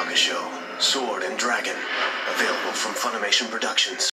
manga show, Sword and Dragon, available from Funimation Productions.